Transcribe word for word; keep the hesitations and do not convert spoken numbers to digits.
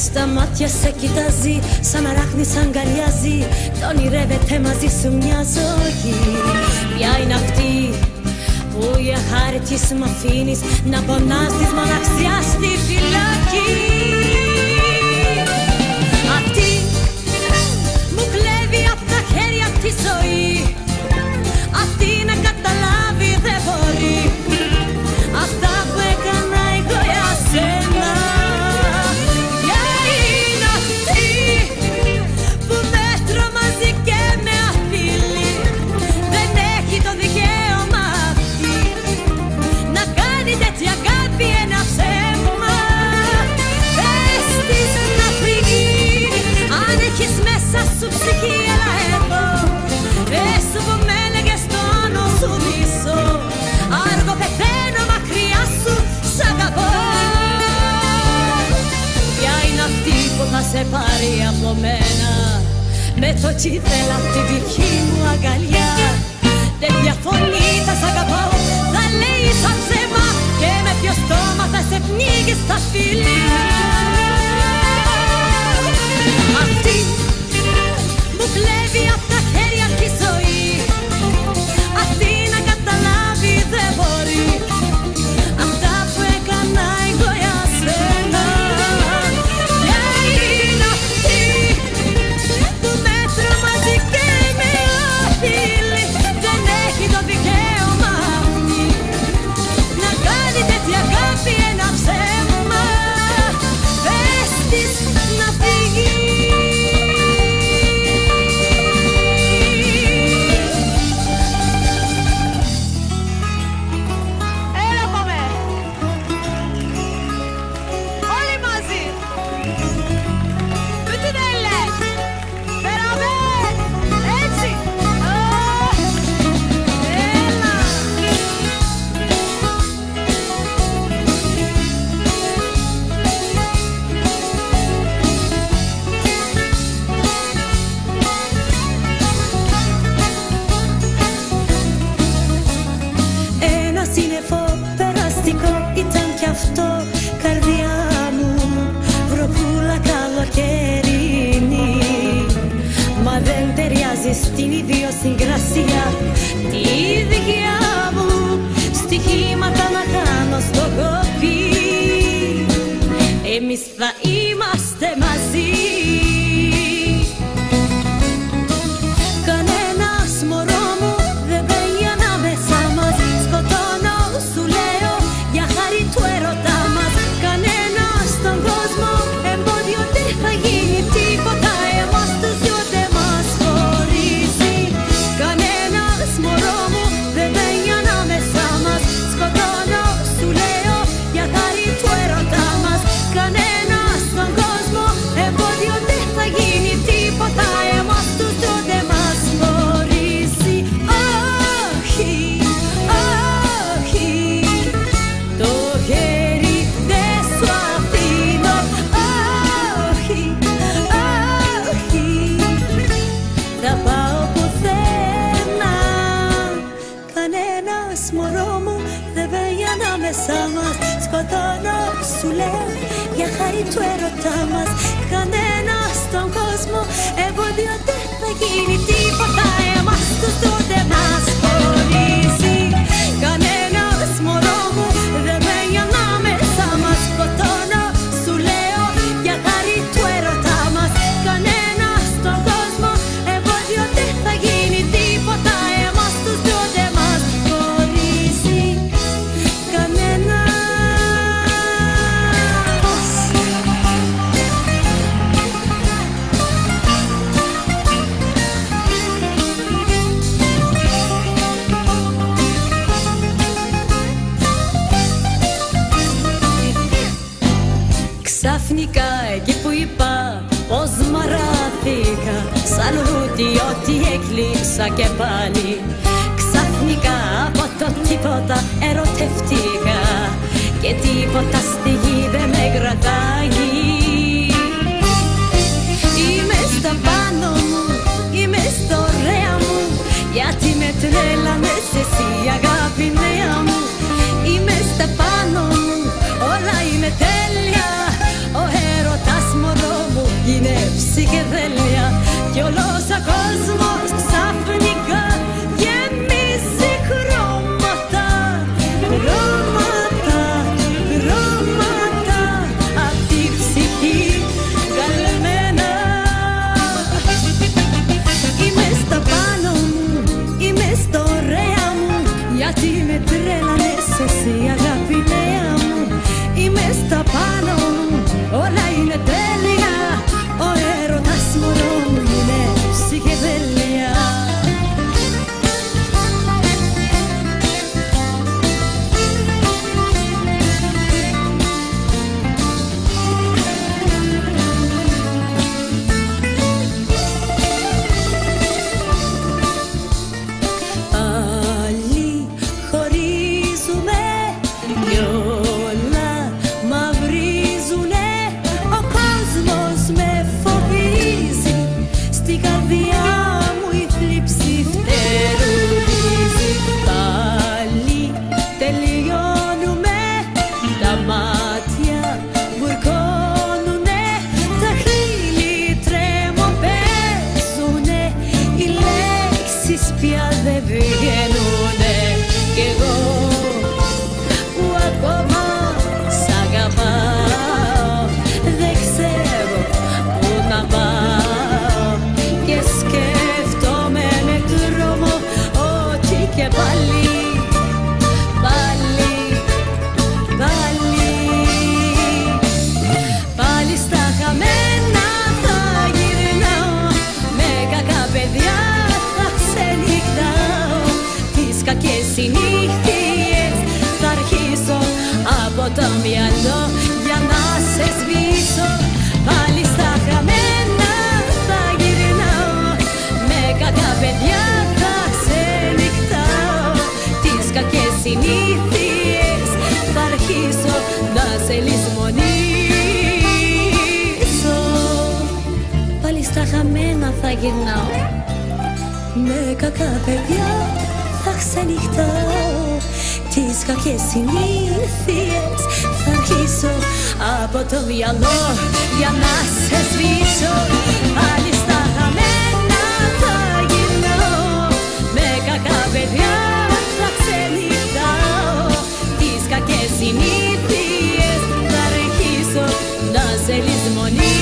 Στα μάτια σε κοιτάζει, σαν αράχνη σ' αγκαλιάζει. Τ' ονειρεύεται μαζί σου μια ζωή. Ποια είναι αυτή που για χάρη της μ' αφήνεις να πονάς της μοναξιάς στη φυλακή? Αυτή μου κλέβει απ' τα χέρια τη ζωή. Αυτή να καταλάβει δεν μπορεί αυτά που έκανα εγώ για σένα. Ποια είναι αυτή που με τρομάζει και με απειλεί? Δεν έχει το δικαίωμα αυτή να κάνει τέτοια αγάπη ένα ψέμα. Πες της να φύγει, αν έχεις μέσα σου ψυχή, έλα εδώ. Πες που με έλεγες τόνο σου μισώ, άργο πεθαίνω μακριά σου, σ' αγαπώ. Ποια είναι αυτή που θα σε πάρει από μένα με το τσιθέλα απ' τη δική μου αγκαλιά? Τέτοια φωνή θα σ' αγαπώ, θα λέει σαν ψέμα, και με ποιο στόμα θα σε πνίγει στα φιλιά? Αυτή μου κλέβει απ' τα χέρια τη ζωή. Αυτή να καταλάβει δεν μπορεί αυτά που έκανα εγώ για σένα. Ποια είναι αυτή που με τρομάζει και με απειλεί? Δεν έχει το δικαίωμα αυτή να κάνει τέτοια αγάπη ένα ψέμα. Πες της να φύγει. Ήταν κι αυτό, καρδιά μου, βροχούλα καλοκαιρινή. Μα δεν ταιριάζει στην ιδιοσυγκρασία τη δικιά μου. Στοιχήματα να κάνω στο κοπί, εμείς θα είμαστε μαζί. Κανένας μωρό μου δεν μπαίνει ανάμεσα μας. Σκοτώνω σου λέω για χάρη του έρωτά μας. Κανένας στον κόσμο εμπόδιο δεν θα γίνει τίποτα. Εμάς τους δυο δεν μας χωρίζει. Κανένας μωρό μου δεν μπαίνει ανάμεσα μας. Σκοτώνω σου λέω για χάρη του έρωτά μας. Κανένας στον κόσμο εμπόδιο δεν θα γίνει τίποτα. Εμάς τους δυο δεν μας χωρίζει. Όχι, όχι, το χέρι δεν σου αφήνω. Όχι, όχι, θα πάω πουθενά. Κανένας μωρό μου δεν μπαίνει ανάμεσα μας. Σκοτώνω σου λέω για χάρη του έρωτά μας. Κανένας στον κόσμο εμπόδιο δεν θα γίνει τίποτα. Εμάς τους δυο δεν μας χωρίζει. Κανένας μωρό μου δεν μπαίνει ανάμεσα μας. Σκοτώνω σου λέω για χάρη του έρωτά μας. Κανένας στον κόσμο εμπόδιο δεν θα γίνει τίποτα. Εμάς τους δυο δεν μας χωρίζει. Κανένας. Ξαφνικά εκεί που είπα πως μαράθηκα, σαν ρούτι ό,τι έκλειψα και πάλι. Ξαφνικά από το τίποτα ερωτευτήκα και τίποτα στη γη δεν με κρατάει. Είμαι στα πάνω μου, είμαι στο ωραία μου, γιατί με τρέλανες εσύ αγάπη νέα μου. Είμαι στα πάνω μου, όλα είναι τέλεια, ο έρωτας μου ψυχεδέλεια κι όλος ο κόσμος ξαφνικά γεμίζει χρώματα, χρώματα, χρώματα απ' τη ψυχή καλεμένα. Είμαι στα πάνω μου, είμαι στο ωραία μου, γιατί με τρέλανες εσύ αγάπη νέα μου. Είμαι στα πάνω μου, όλα είναι τέλεια, ο έρωτας μωρό μου είναι ψυχεδέλεια. Πάλι χωρίζουμε κι όλα μαυρίζουνε, ο κόσμος με φοβίζει, στην καρδιά μου η θλίψη φτερουγίζει. Πάλι τελειώνουμε, τα μάτια βουρκώνουνε, τα χείλη τρέμοπαίζουνε, οι λέξεις πια δεν βγαίνουνε. Κι εγώ που ακόμα σ' αγαπάω, δεν ξέρω που να πάω και σκέφτομαι με τρόμο ότι και πάλι, πάλι, πάλι, πάλι στα χαμένα θα γυρνάω, με κακά παιδιά θα ξενυχτάω, τις κακές συνήθειες θα αρχίσω από το μυαλό για να σε σβήσω. Πάλι στα χαμένα θα γυρνάω, με κακά παιδιά θα ξενυχτάω, τις κακές συνήθειες θα αρχίσω να σε λησμονήσω. Πάλι στα χαμένα θα γυρνάω, με κακά παιδιά θα ξενυχτάω, τις κακές συνήθειες θα αρχίσω από το μυαλό για να σε σβήσω. Πάλι στα χαμένα θα γυρνάω, με κακά παιδιά θα ξενυχτάω, τις κακές συνήθειες θα αρχίσω να σε λησμονήσω.